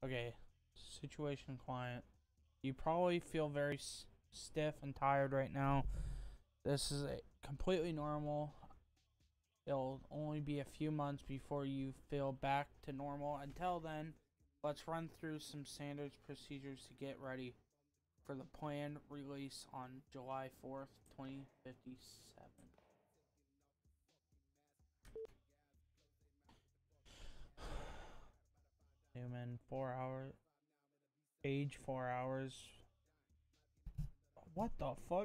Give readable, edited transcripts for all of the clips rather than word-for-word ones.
Okay, situation client. You probably feel very stiff and tired right now. This is completely normal. It'll only be a few months before you feel back to normal. Until then, let's run through some standards procedures to get ready for the planned release on July 4th, 2057. Newman, 4 hours. Age 4 hours. What the fuck?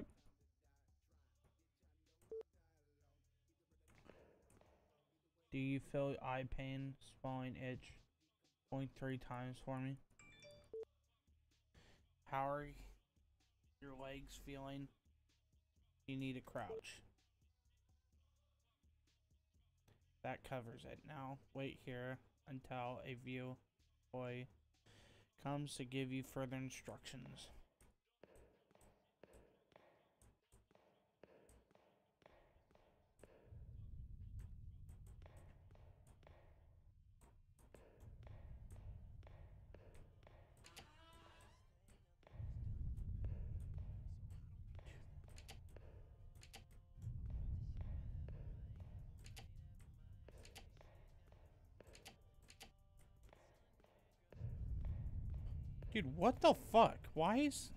Do you feel eye pain, swelling, itch? Point 3 times for me. How are your legs feeling? You need to crouch. That covers it. Now, wait here until a view boy comes to give you further instructions. Dude, what the fuck? Why is...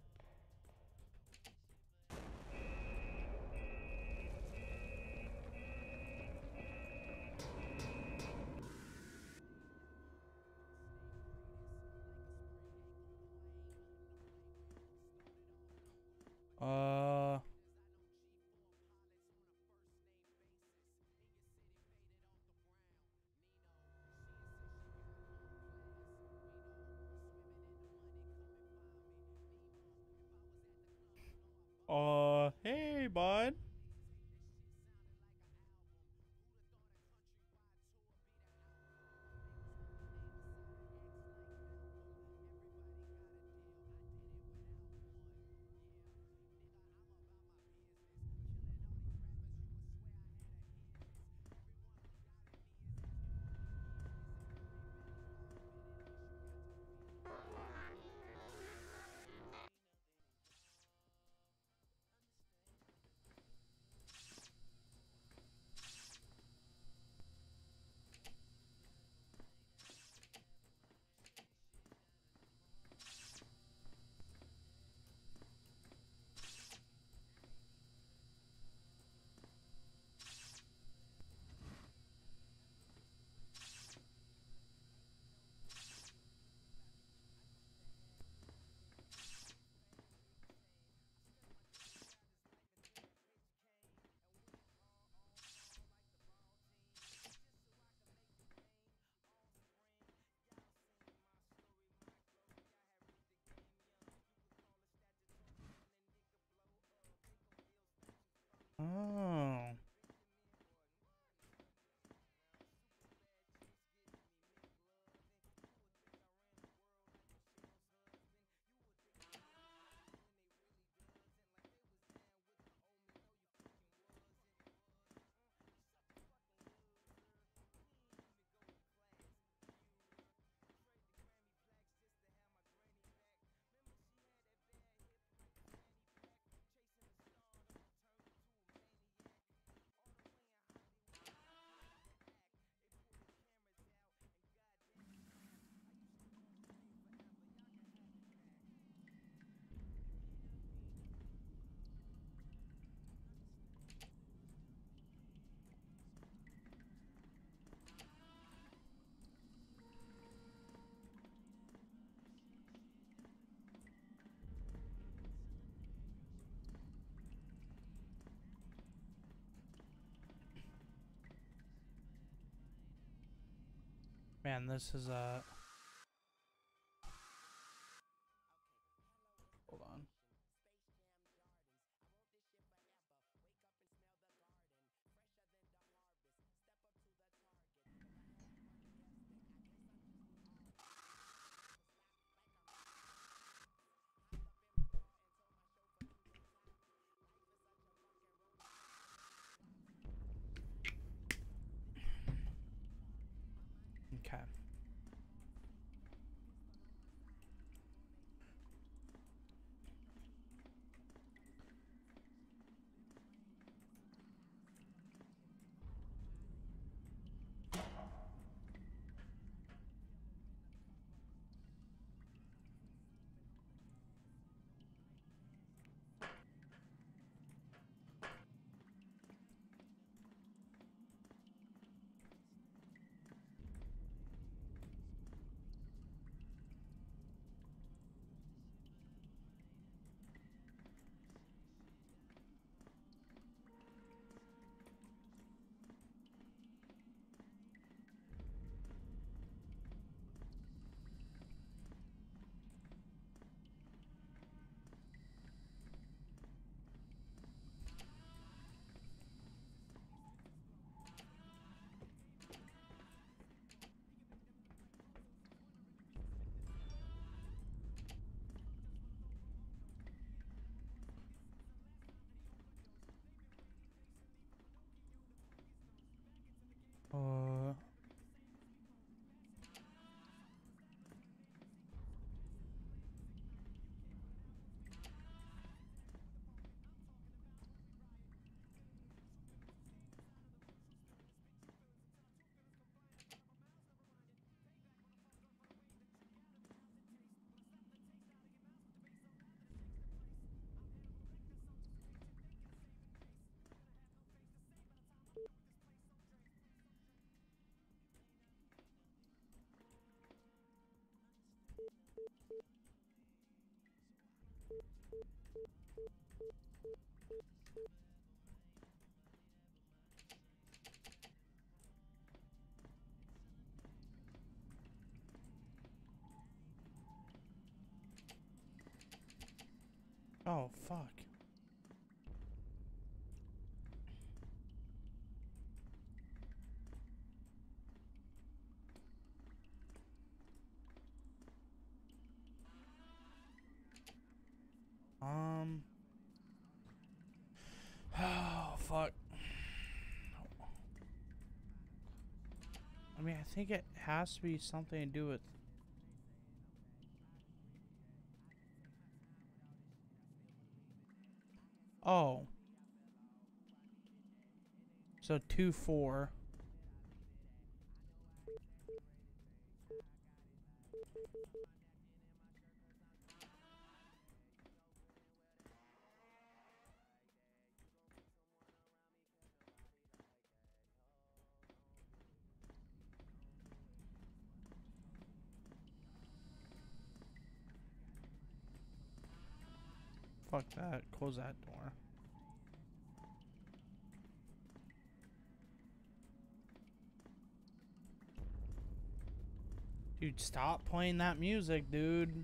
Uh... Hey, bud. Oh... Man, this is hold on. Okay. Oh, fuck. Oh, fuck. I mean, I think it has to be something to do with... Oh. So 2-4. Fuck that. Close that door. Dude, stop playing that music, dude.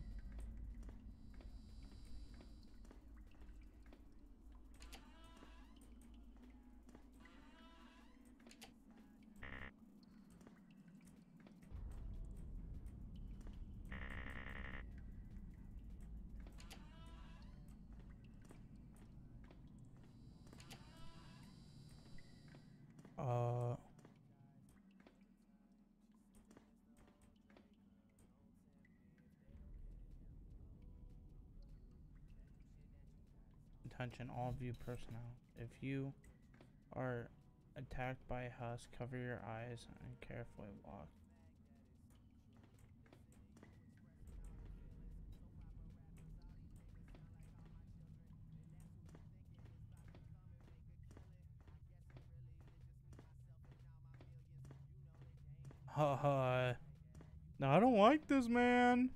Attention, all of you personnel. If you are attacked by a husk, cover your eyes and carefully walk. No, I don't like this, man.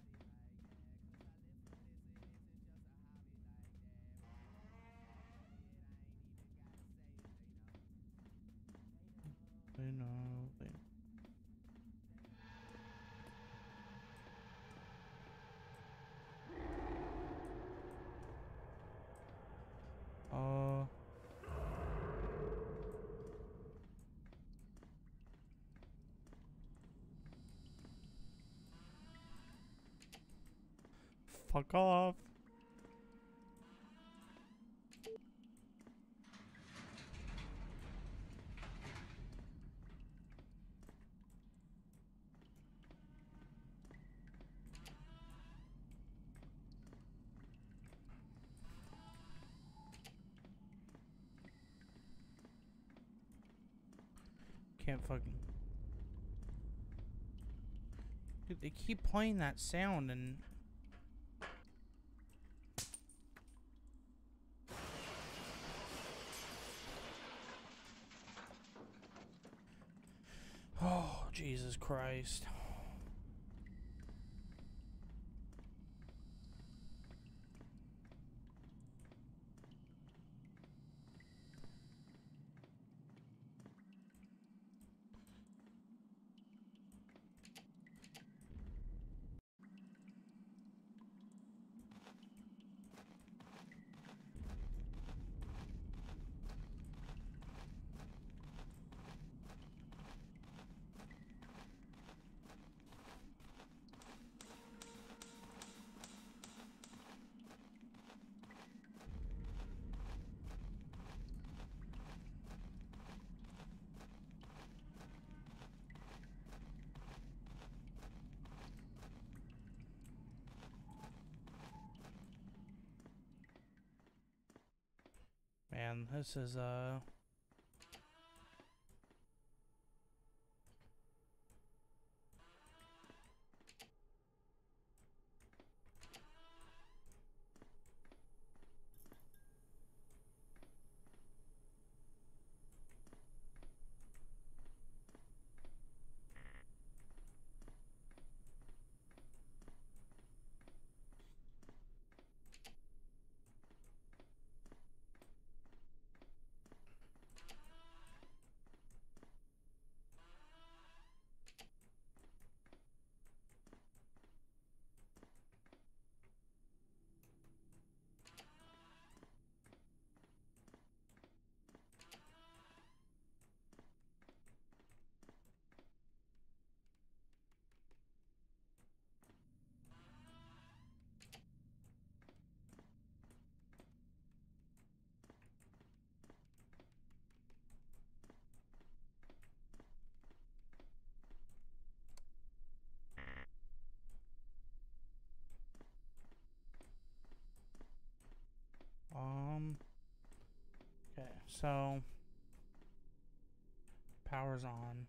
They know. Fuck off. Can't fucking... Dude, they keep playing that sound and... Oh, Jesus Christ. Man, this is, Power's on.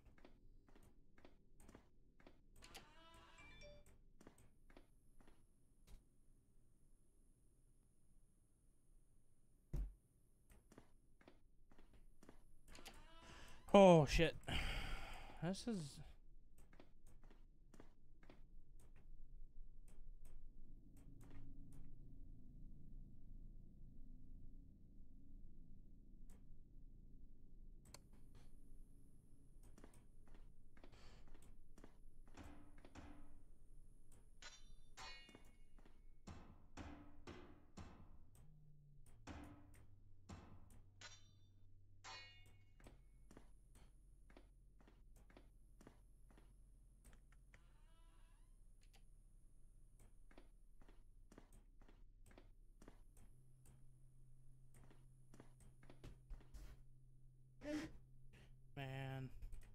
Oh shit. This is... Man.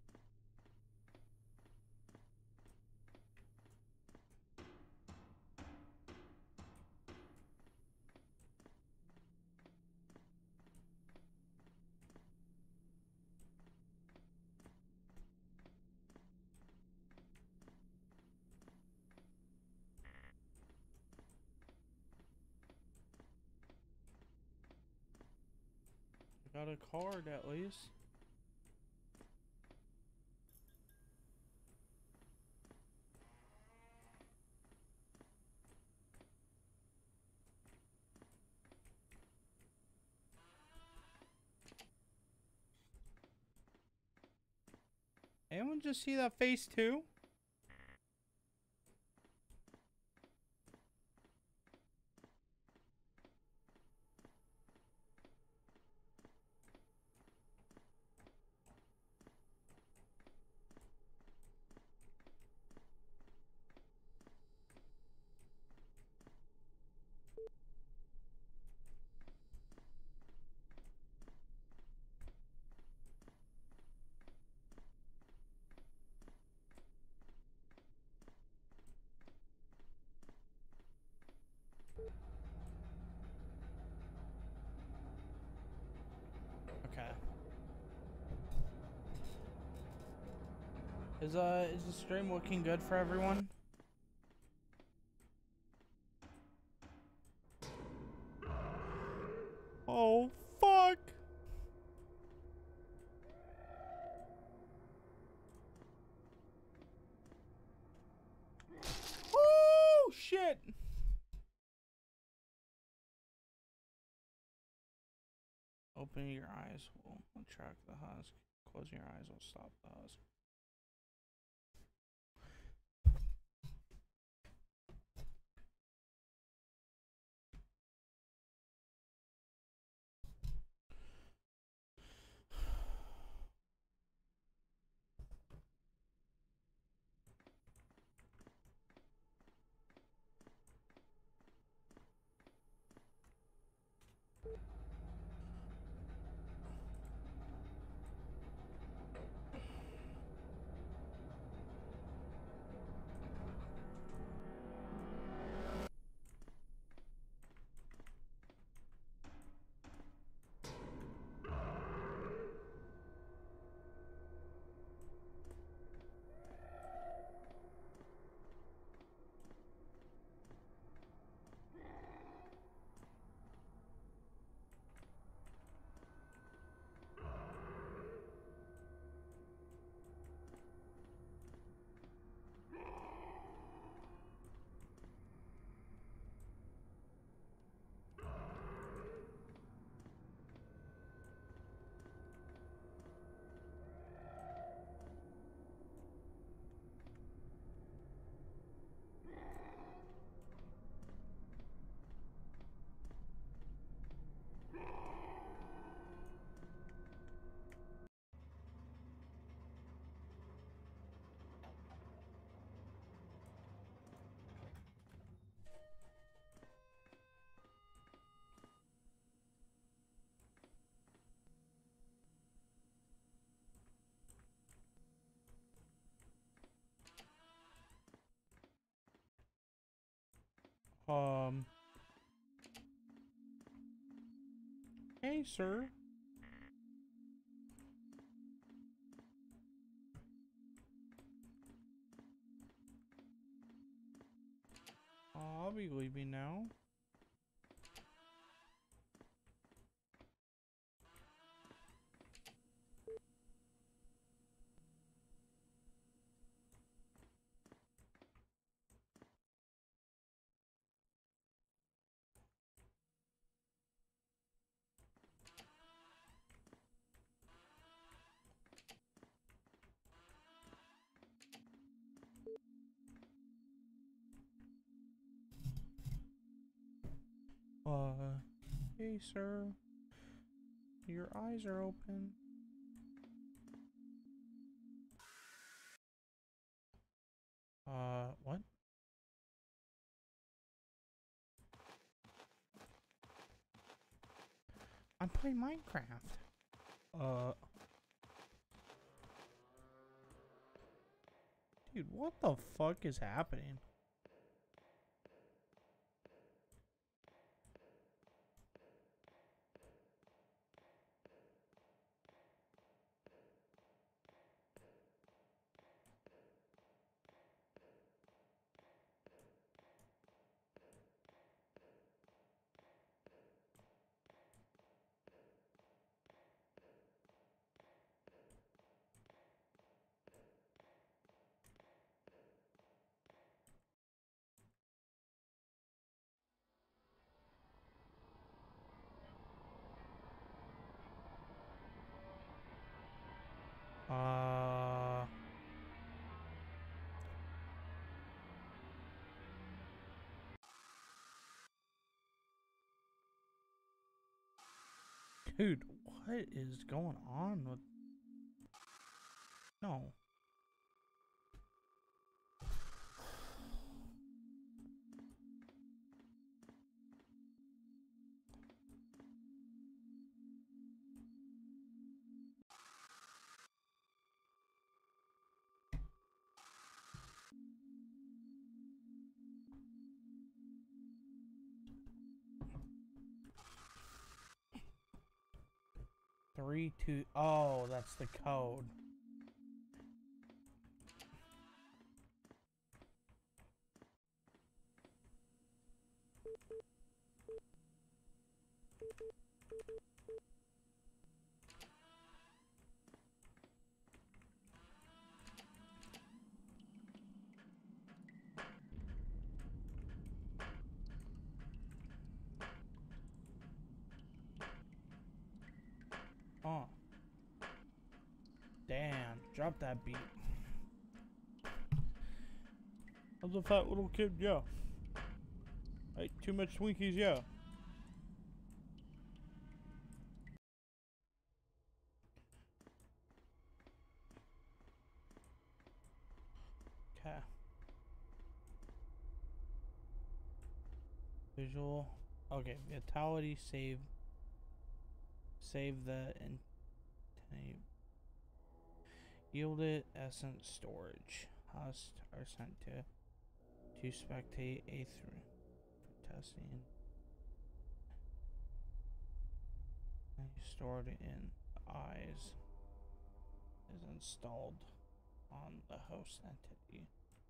I got a card at least. Anyone just see that face too? Okay. Is the stream looking good for everyone? Oh fuck! Oh shit! Opening your eyes will attract the husk. Closing your eyes will stop the husk. Hey, sir. I'll be leaving now. Hey, sir. Your eyes are open. What? I'm playing Minecraft. Dude, what the fuck is happening? Dude, what is going on with... No. Three, two... Oh, that's the code. Oh. Damn, drop that beat. I was a fat little kid, yeah. I ate too much Twinkies, yeah. Okay. Visual. Okay, vitality save. Save the intent. Yielded essence storage. Hosts are sent to spectate A3 for testing. And stored in eyes is installed on the host entity.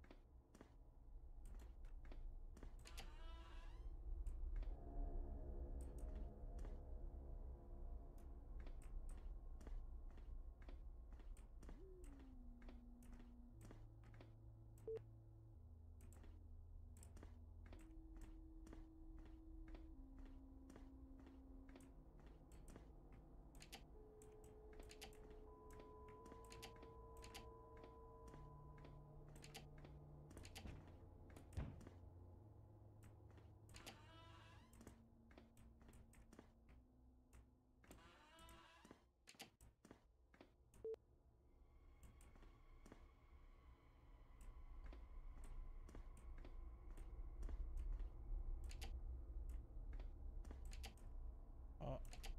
Uh,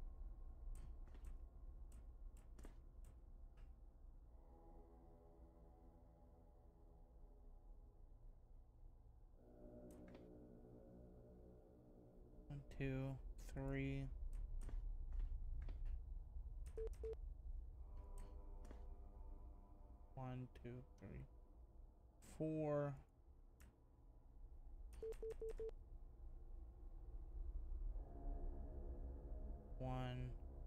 1, 2, 3. One, two, three, 4. One.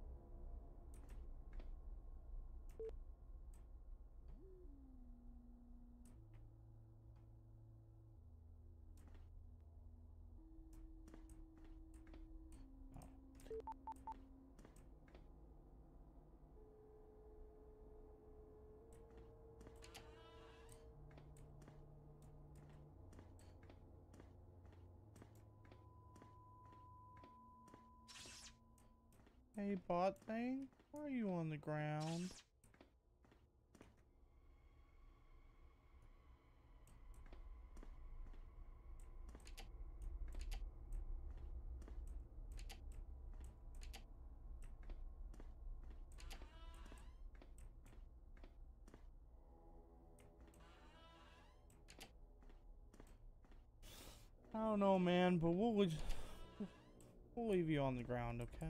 Hey, bot thing, why are you on the ground? I don't know, man, but we'll leave you on the ground, okay?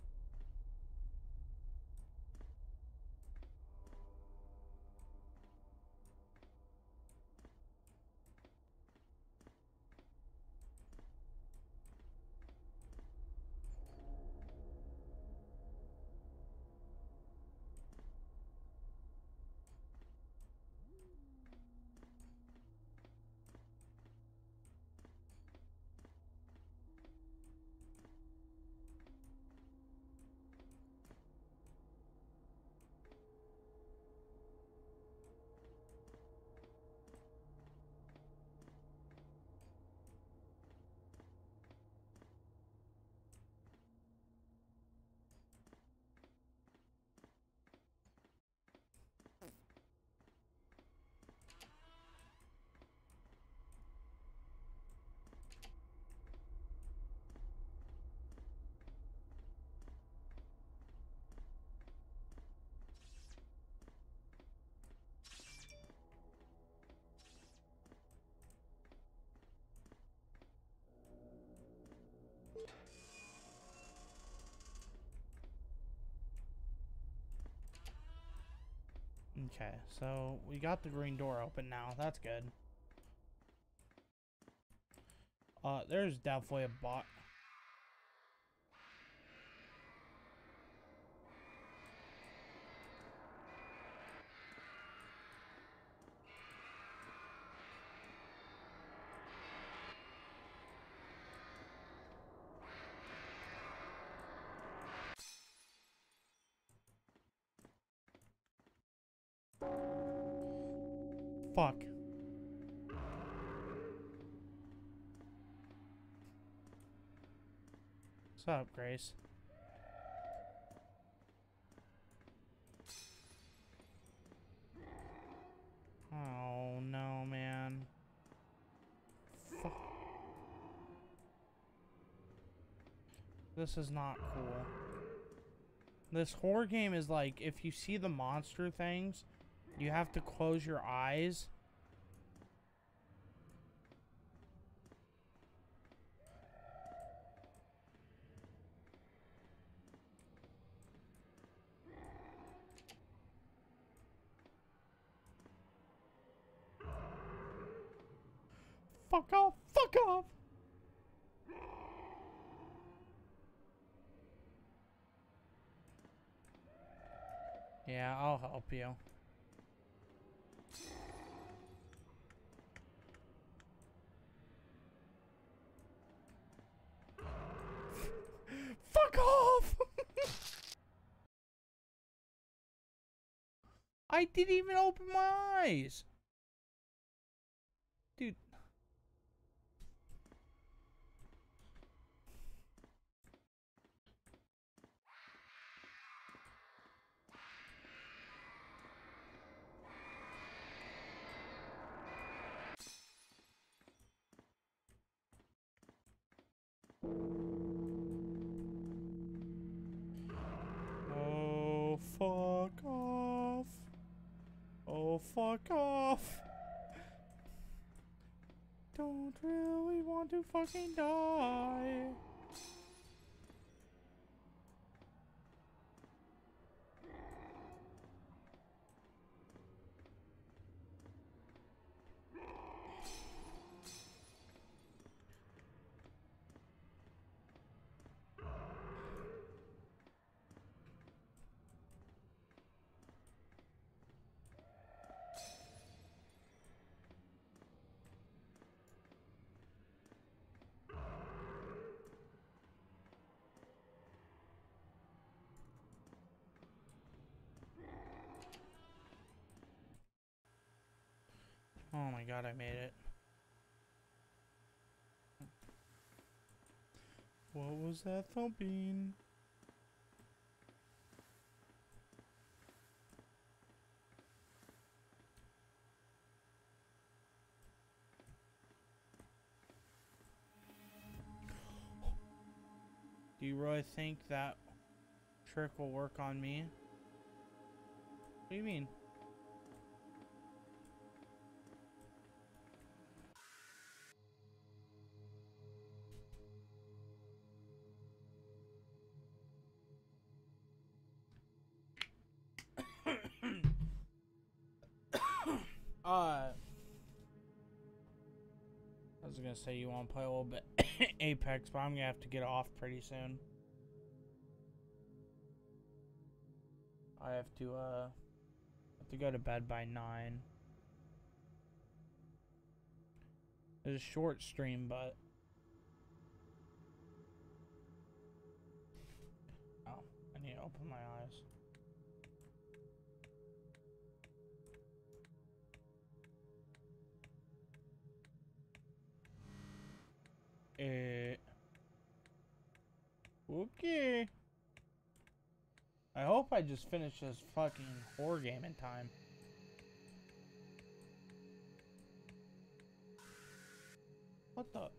Okay, so we got the green door open now. That's good. There's definitely a bot. Fuck. What's up, Grace? Oh, no, man. Fuck. This is not cool. This horror game is like, if you see the monster things, you have to close your eyes. Fuck off! Fuck off! Yeah, I'll help you. Fuck off! I didn't even open my eyes! Dude. Oh, fuck off. Oh, fuck off. Don't really want to fucking die. my god, I made it. What was that thumping? Do you really think that trick will work on me? What do you mean? I was gonna say you want to play a little bit Apex, but I'm gonna have to get off pretty soon. I have to go to bed by 9. It's a short stream, but oh, I need to open my eyes. Okay. I hope I just finish this fucking horror game in time. What the?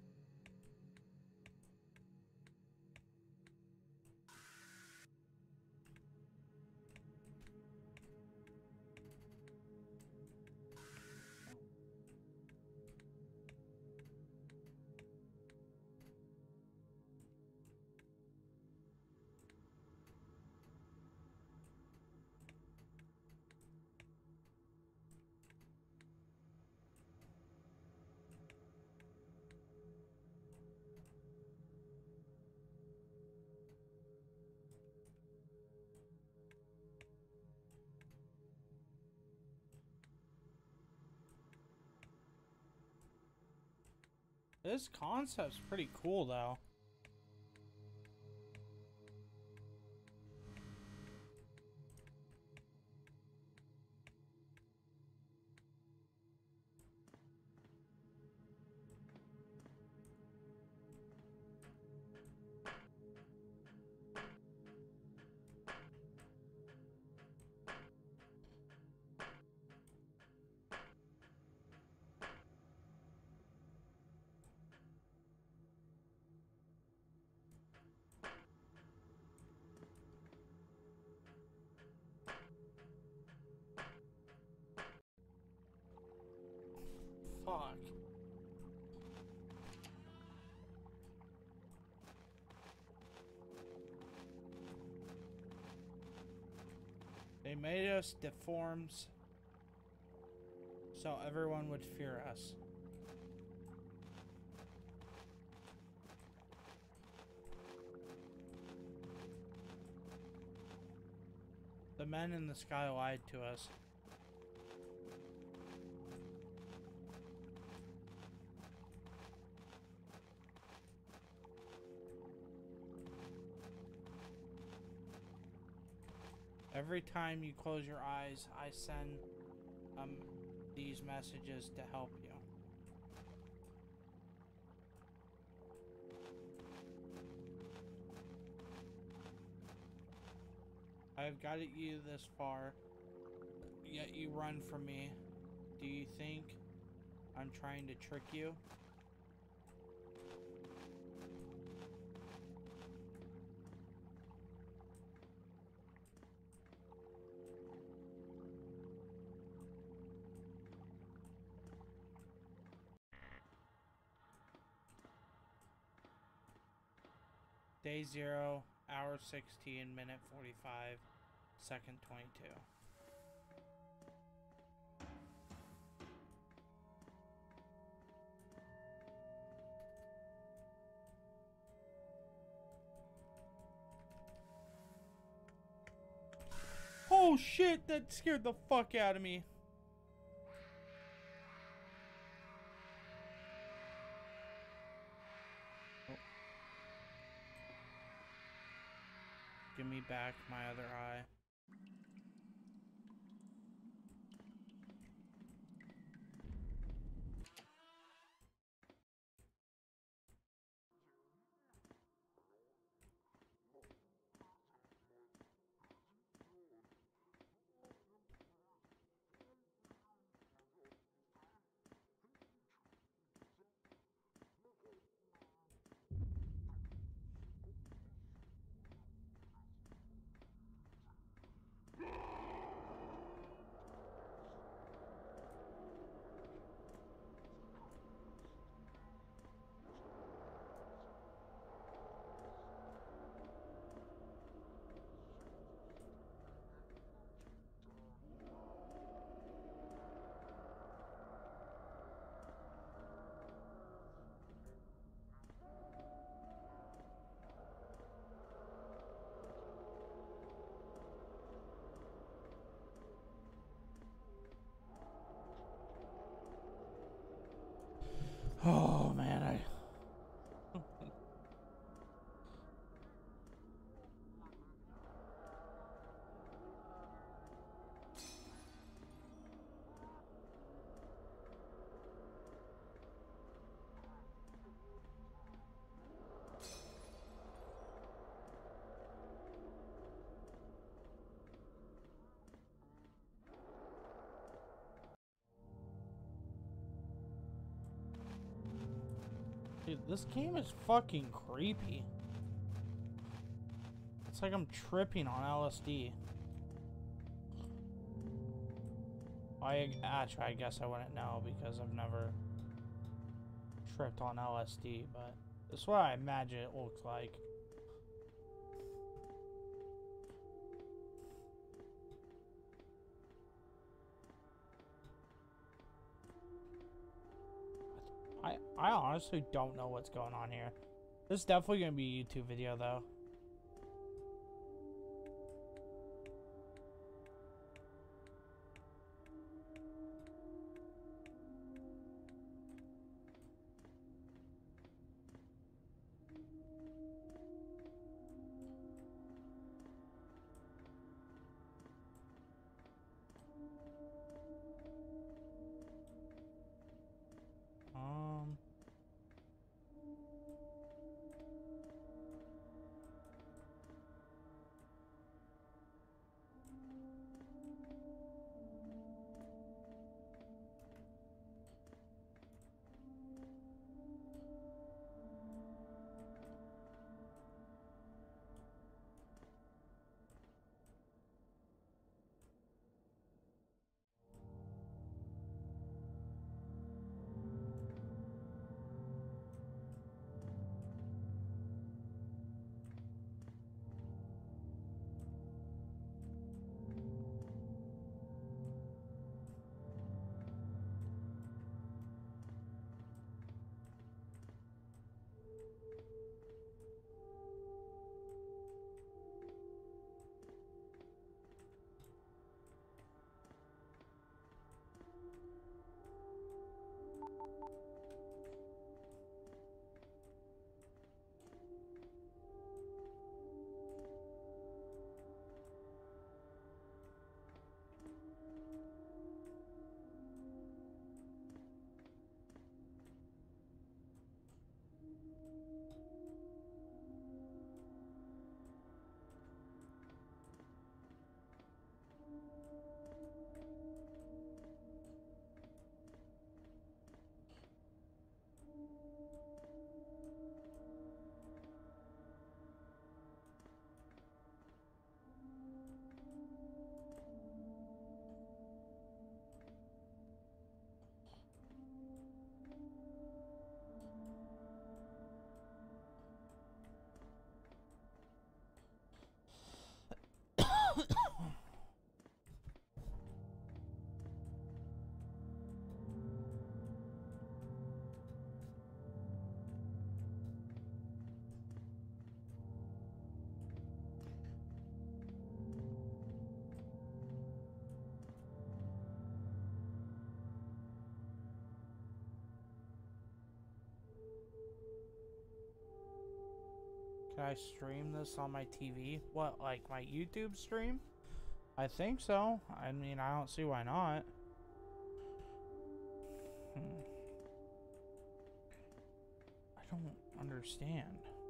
This concept's pretty cool, though. Fuck. They made us deforms so everyone would fear us. The men in the sky lied to us. Every time you close your eyes, I send these messages to help you. I've guided you this far, yet you run from me. Do you think I'm trying to trick you? Day 0, hour 16, minute 45, second 22. Oh shit, that scared the fuck out of me. Give me back my other eye. Oh man, dude, this game is fucking creepy. It's like I'm tripping on LSD. Actually, I guess I wouldn't know because I've never tripped on LSD, but that's what I imagine it looks like. I honestly don't know what's going on here. This is definitely gonna be a YouTube video though. Can I stream this on my TV? What, like my YouTube stream? I think so. I mean, I don't see why not. I don't understand.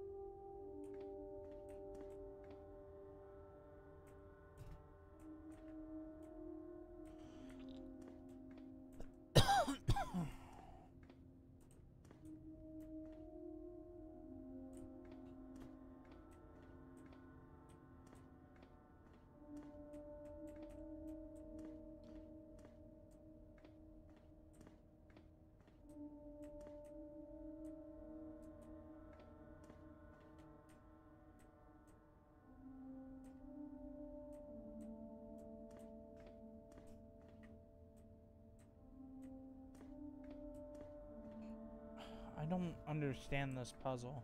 I don't understand this puzzle.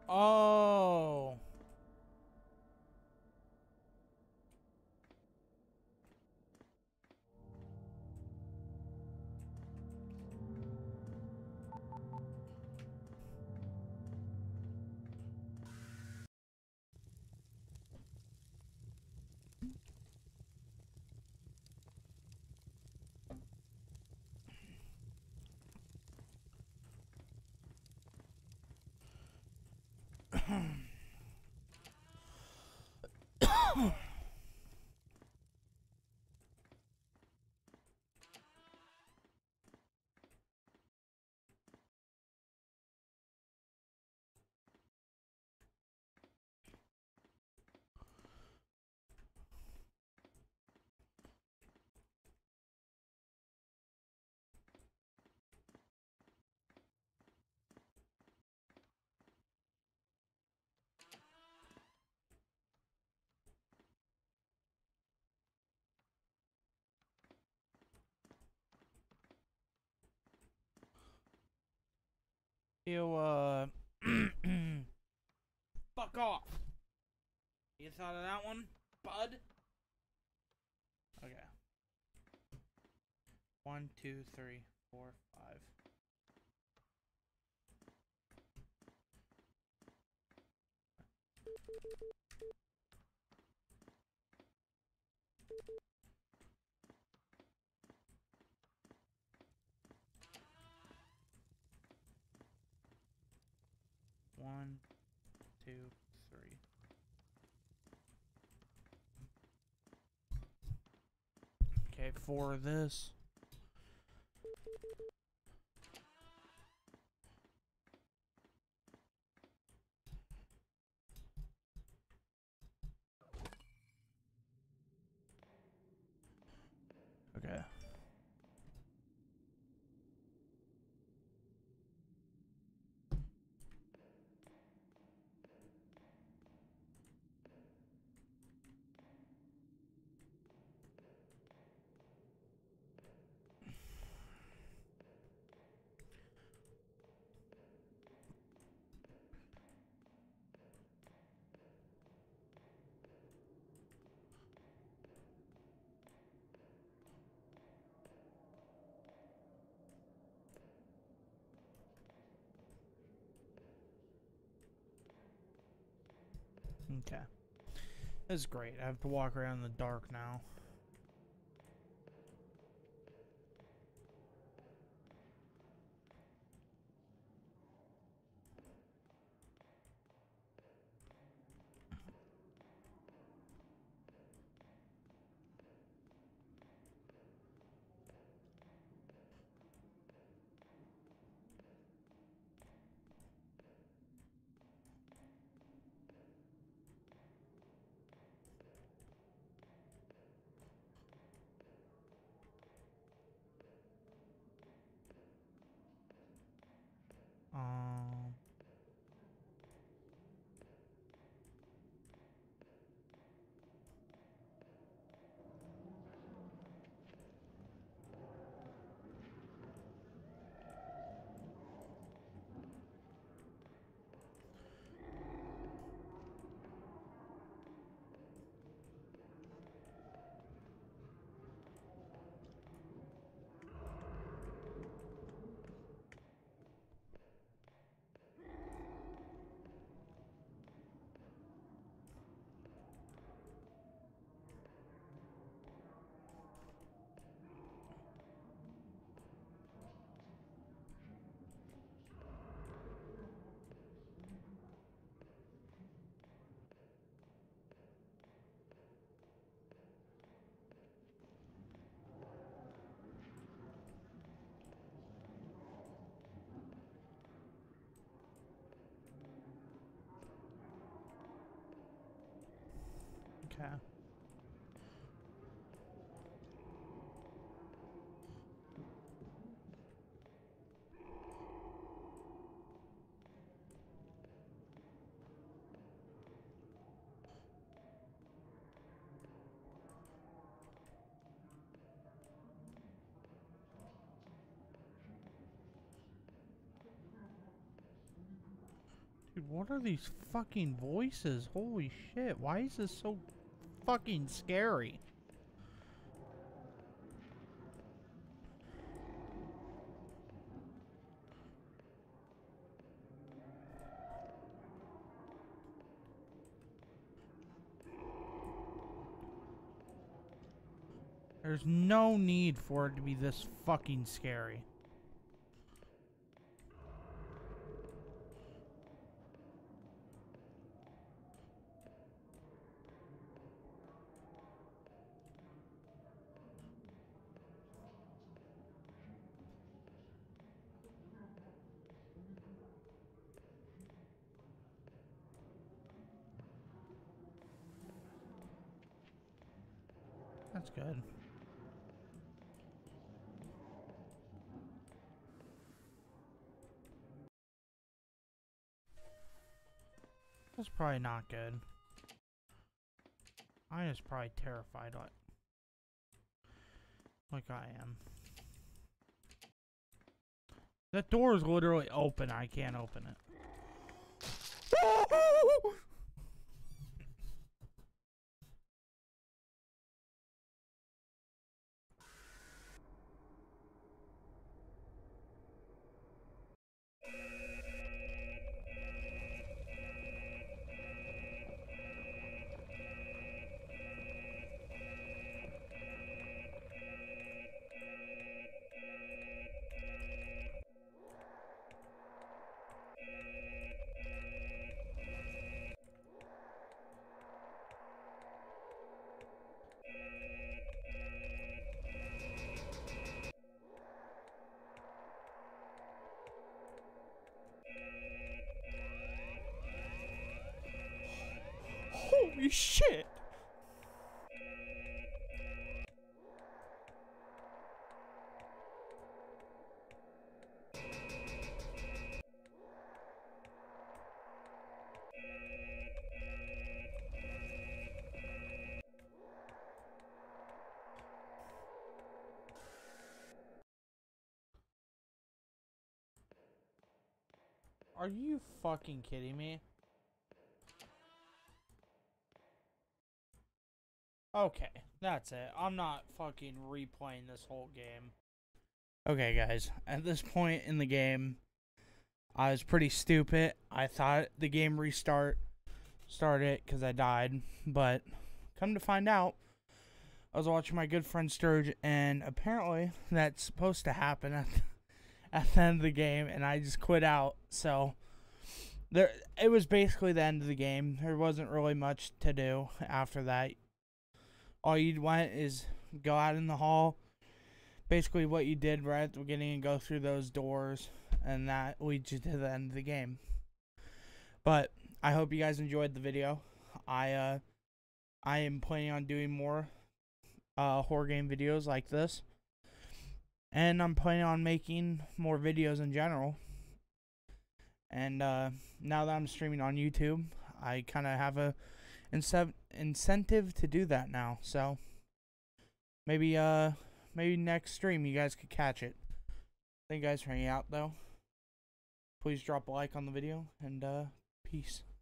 Oh. You, fuck off. You thought of that one, bud? Okay. 1, 2, 3, 4, 5. One, two, three. Okay, 4 of this. Okay. Okay. This is great. I have to walk around in the dark now. Um, okay. Dude, what are these fucking voices? Holy shit, why is this so fucking scary? There's no need for it to be this fucking scary. That's good. That's probably not good. I is probably terrified like I am. That door is literally open. I can't open it. Holy shit! Are you fucking kidding me? Okay, that's it. I'm not fucking replaying this whole game. Okay, guys. At this point in the game, I was pretty stupid. I thought the game started because I died. But come to find out, I was watching my good friend Sturge, and apparently that's supposed to happen at the end of the game, and I just quit out. So it was basically the end of the game. There wasn't really much to do after that. All you went is go out in the hall, basically what you did right at the beginning, and go through those doors, and that leads you to the end of the game. But I hope you guys enjoyed the video. I am planning on doing more horror game videos like this, and I'm planning on making more videos in general. And now that I'm streaming on YouTube, I kind of have a incentive to do that now. So maybe next stream you guys could catch it. Thank you guys for hanging out though. Please drop a like on the video, and peace.